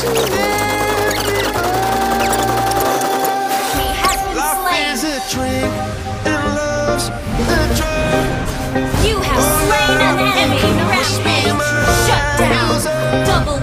He has been slain. Is a drink and love's a drug. You have slain an enemy. Rampage. Shut down. Double